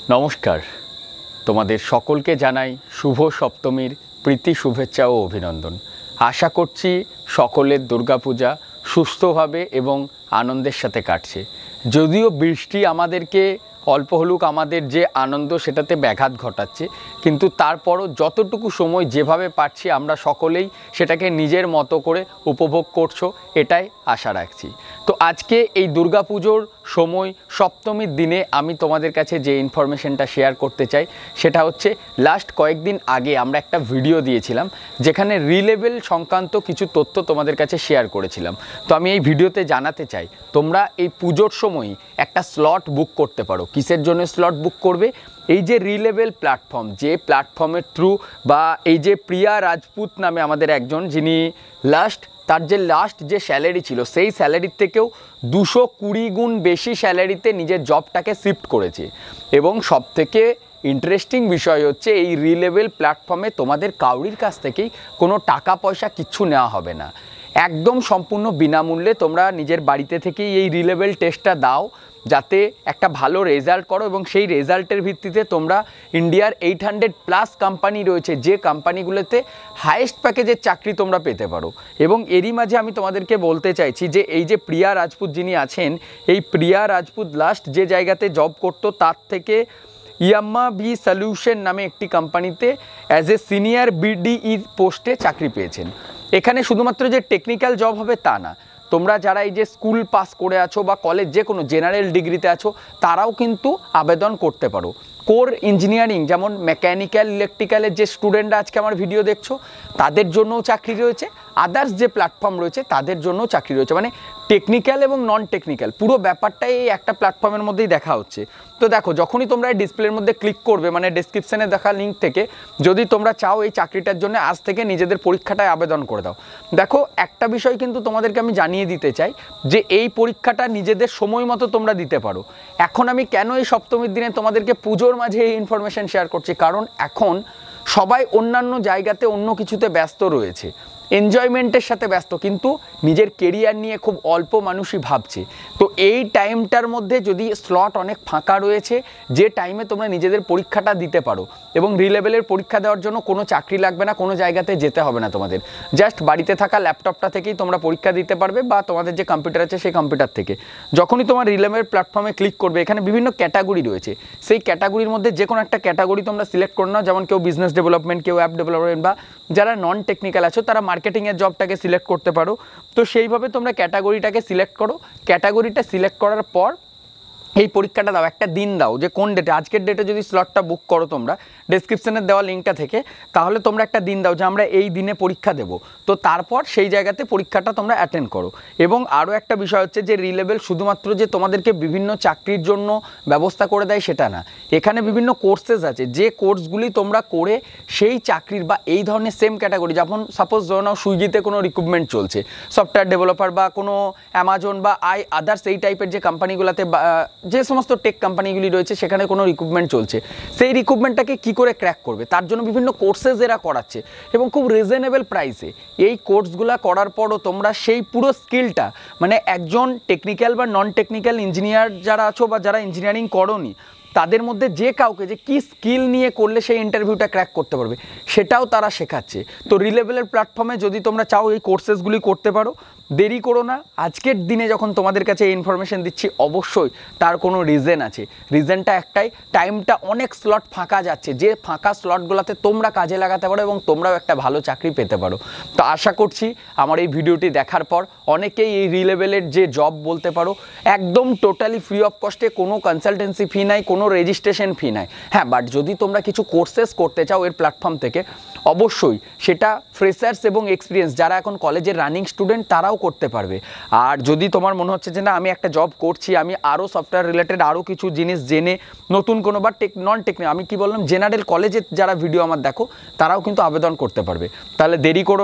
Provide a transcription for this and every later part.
নমস্কার, তোমাদের সকলকে জানাই শুভ সপ্তমীর প্রীতি শুভেচ্ছা ও অভিনন্দন। আশা করছি সকলের দুর্গাপূজা সুস্থভাবে এবং আনন্দের সাথে কাটছে। যদিও বৃষ্টি আমাদেরকে অল্প হলুক আমাদের যে আনন্দ সেটাতে ব্যাঘাত ঘটাচ্ছে, কিন্তু তারপরও যতটুকু সময় যেভাবে পাচ্ছি আমরা সকলেই সেটাকে নিজের মতো করে উপভোগ করছো, এটাই আশা রাখছি। তো আজকে এই দুর্গাপুজোর সময় সপ্তমীর দিনে আমি তোমাদের কাছে যে ইনফরমেশনটা শেয়ার করতে চাই সেটা হচ্ছে, লাস্ট কয়েকদিন আগে আমরা একটা ভিডিও দিয়েছিলাম যেখানে রিলেভেল সংক্রান্ত কিছু তথ্য তোমাদের কাছে শেয়ার করেছিলাম। তো আমি এই ভিডিওতে জানাতে চাই তোমরা এই পুজোর সময় একটা স্লট বুক করতে পারো। কিসের জন্য স্লট বুক করবে? এই যে রিলেভেল প্ল্যাটফর্ম, যে প্ল্যাটফর্মের থ্রু বা এই যে প্রিয়া রাজপুত নামে আমাদের একজন, যিনি তার যে স্যালারি ছিল সেই স্যালারির থেকেও 220 গুণ বেশি স্যালারিতে নিজের জবটাকে শিফট করেছে। এবং সবথেকে ইন্টারেস্টিং বিষয় হচ্ছে, এই রিলেভেল প্ল্যাটফর্মে তোমাদের কাউরির কাছ থেকেই কোনো টাকা পয়সা কিচ্ছু নেওয়া হবে না। একদম সম্পূর্ণ বিনামূল্যে তোমরা নিজের বাড়িতে থেকেই এই রিলেভেল টেস্টটা দাও, যাতে একটা ভালো রেজাল্ট করো এবং সেই রেজাল্টের ভিত্তিতে তোমরা ইন্ডিয়ার 800+ কোম্পানি রয়েছে, যে কোম্পানিগুলোতে হাইয়েস্ট প্যাকেজের চাকরি তোমরা পেতে পারো। এবং এরই মাঝে আমি তোমাদেরকে বলতে চাইছি যে এই যে প্রিয়া রাজপুত যিনি আছেন, এই প্রিয়া রাজপুত লাস্ট যে জায়গাতে জব করতো তার থেকে ইয়াম্মা বি সলিউশন নামে একটি কোম্পানিতে অ্যাজ এ সিনিয়র বিডিই পোস্টে চাকরি পেয়েছেন। এখানে শুধুমাত্র যে টেকনিক্যাল জব হবে তা না, তোমরা যারা এই যে স্কুল পাস করে আছো বা কলেজ যে কোনো জেনারেল ডিগ্রিতে আছো তারাও কিন্তু আবেদন করতে পারো। কোর ইঞ্জিনিয়ারিং, যেমন মেকানিক্যাল ইলেকট্রিক্যালের যে স্টুডেন্টরা আজকে আমার ভিডিও দেখছো তাদের জন্যও চাকরি রয়েছে, আদার্স যে প্ল্যাটফর্ম রয়েছে তাদের জন্যও চাকরি রয়েছে। মানে টেকনিক্যাল এবং নন টেকনিক্যাল পুরো ব্যাপারটাই এই একটা প্ল্যাটফর্মের মধ্যেই দেখা হচ্ছে। তো দেখো, যখনই তোমরা এই ডিসপ্লের মধ্যে ক্লিক করবে, মানে ডেসক্রিপশানে দেখা লিঙ্ক থেকে যদি তোমরা চাও এই চাকরিটার জন্য আজ থেকে নিজেদের পরীক্ষাটায় আবেদন করে দাও। দেখো, একটা বিষয় কিন্তু তোমাদেরকে আমি জানিয়ে দিতে চাই যে এই পরীক্ষাটা নিজেদের সময় মতো তোমরা দিতে পারো। এখন আমি কেন এই সপ্তমীর দিনে তোমাদেরকে পুজোর মাঝে এই ইনফরমেশন শেয়ার করছি, কারণ এখন সবাই অন্যান্য জায়গাতে অন্য কিছুতে ব্যস্ত রয়েছে, এনজয়মেন্টের সাথে ব্যস্ত, কিন্তু নিজের কেরিয়ার নিয়ে খুব অল্প মানুষই ভাবছে। তো এই টাইমটার মধ্যে যদি স্লট অনেক ফাঁকা রয়েছে, যে টাইমে তোমরা নিজেদের পরীক্ষাটা দিতে পারো। এবং রিলেভেলের পরীক্ষা দেওয়ার জন্য কোনো চাকরি লাগবে না, কোনো জায়গাতে যেতে হবে না তোমাদের, জাস্ট বাড়িতে থাকা ল্যাপটপটা থেকেই তোমরা পরীক্ষা দিতে পারবে, বা তোমাদের যে কম্পিউটার আছে সেই কম্পিউটার থেকে। যখনই তোমার রিলেভেল প্ল্যাটফর্মে ক্লিক করবে, এখানে বিভিন্ন ক্যাটাগরি রয়েছে, সেই ক্যাটাগরির মধ্যে যে কোনো একটা ক্যাটাগরি তোমরা সিলেক্ট করে নাও। যেমন কেউ বিজনেস ডেভেলপমেন্ট, কেউ অ্যাপ ডেভেলপমেন্ট, বা যারা নন টেকনিক্যাল আছো তারা মার্কেটিংয়ের জবটাকে সিলেক্ট করতে পারো। তো সেইভাবে তোমরা ক্যাটাগরিটাকে সিলেক্ট করো। ক্যাটাগরিটা সিলেক্ট করার পর এই পরীক্ষাটা দাও, একটা দিন দাও যে কোন ডেটে, আজকের ডেটে যদি স্লটটা বুক করো তোমরা ডেসক্রিপশানের দেওয়া লিঙ্কটা থেকে, তাহলে তোমরা একটা দিন দাও যে আমরা এই দিনে পরীক্ষা দেবো। তো তারপর সেই জায়গাতে পরীক্ষাটা তোমরা অ্যাটেন্ড করো। এবং আরও একটা বিষয় হচ্ছে যে রিলেভেল শুধুমাত্র যে তোমাদেরকে বিভিন্ন চাকরির জন্য ব্যবস্থা করে দেয় সেটা না, এখানে বিভিন্ন কোর্সেস আছে, যে কোর্সগুলি তোমরা করে সেই চাকরির বা এই ধরনের সেম ক্যাটাগরি, যেমন সাপোজ ধরো নাও সুইগিতে কোনো রিক্রুটমেন্ট চলছে, সফটওয়্যার ডেভেলপার বা কোনো অ্যামাজন বা আদার্স এই টাইপের যে কোম্পানিগুলোতে, যে সমস্ত টেক কোম্পানিগুলি রয়েছে সেখানে কোনো রিক্রুটমেন্ট চলছে, সেই রিক্রুটমেন্টটাকে কী করে ক্র্যাক করবে তার জন্য বিভিন্ন কোর্সেস এরা করাচ্ছে এবং খুব রিজনেবল প্রাইসে। এই কোর্সগুলো করার পরও তোমরা সেই পুরো স্কিলটা, মানে একজন টেকনিক্যাল বা নন টেকনিক্যাল ইঞ্জিনিয়ার যারা আছো বা যারা ইঞ্জিনিয়ারিং করোনি, তাদের মধ্যে যে কাউকে যে কী স্কিল নিয়ে করলে সেই ইন্টারভিউটা ক্র্যাক করতে পারবে সেটাও তারা শেখাচ্ছে। তো রিলেভেলের প্ল্যাটফর্মে যদি তোমরা চাও এই কোর্সেসগুলি করতে পারো, দেরি করো না। আজকের দিনে যখন তোমাদের কাছে এই ইনফরমেশন দিচ্ছি অবশ্যই তার কোনো রিজন আছে। রিজনটা একটাই, টাইমটা অনেক স্লট ফাঁকা যাচ্ছে, যে ফাঁকা স্লটগুলোতে তোমরা কাজে লাগাতে পারো এবং তোমরাও একটা ভালো চাকরি পেতে পারো। তো আশা করছি আমার এই ভিডিওটি দেখার পর অনেকেই এই রিলেভেলের যে জব বলতে পারো একদম টোটালি ফ্রি অফ কস্টে, কোনো কনসালটেন্সি ফি নাই, কোনো রেজিস্ট্রেশন ফি নাই। হ্যাঁ, বাট যদি তোমরা কিছু কোর্সেস করতে চাও এর প্ল্যাটফর্ম থেকে, অবশ্যই সেটা ফ্রেশার্স এবং এক্সপিরিয়েন্স যারা এখন কলেজের রানিং স্টুডেন্ট তারাও করতে পারবে। আর যদি তোমার মনে হচ্ছে যে না আমি একটা জব করছি, আমি আরও সফটওয়্যার রিলেটেড আরও কিছু জিনিস জেনে নতুন কোনো বা নন টেকনিক্যাল, আমি কি বললাম, জেনারেল কলেজের যারা ভিডিও আমার দেখো তারাও কিন্তু আবেদন করতে পারবে। তাহলে দেরি করো না,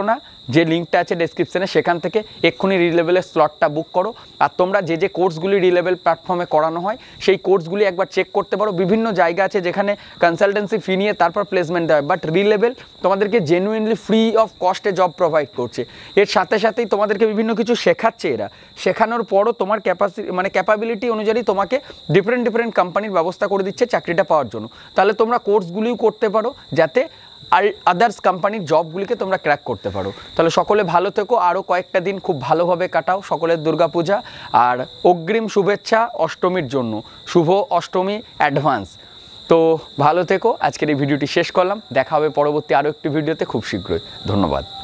যে লিঙ্কটা আছে ডেসক্রিপশনে, সেখান থেকে এক্ষুনি রিলেভেলের স্লটটা বুক করো। আর তোমরা যে যে কোর্সগুলি রিলেভেল প্ল্যাটফর্মে করানো হয় সেই কোর্সগুলি একবার চেক করতে পারো। বিভিন্ন জায়গা আছে যেখানে কনসালটেন্সি ফি নিয়ে তারপর প্লেসমেন্ট দেয়, বাট রিলেভেল তোমাদেরকে জেনুইনলি ফ্রি অফ কস্টে জব প্রোভাইড করছে। এর সাথে সাথেই তোমাদেরকে বিভিন্ন কিছু শেখাচ্ছে এরা। শেখানোর পরও তোমার ক্যাপাবিলিটি অনুযায়ী তোমাকে ডিফারেন্ট কোম্পানির ব্যবস্থা করে দিচ্ছে চাকরিটা পাওয়ার জন্য। তাহলে তোমরা কোর্সগুলিও করতে পারো যাতে আর আদার্স কোম্পানির জবগুলিকে তোমরা ক্র্যাক করতে পারো। তাহলে সকলে ভালো থেকো, আরও কয়েকটা দিন খুব ভালোভাবে কাটাও। সকলের দুর্গাপূজা আর অগ্রিম শুভেচ্ছা অষ্টমীর জন্য, শুভ অষ্টমী অ্যাডভান্স। তো ভালো থেকো, আজকের এই ভিডিওটি শেষ করলাম। দেখা হবে পরবর্তী আরও একটি ভিডিওতে খুব শীঘ্রই। ধন্যবাদ।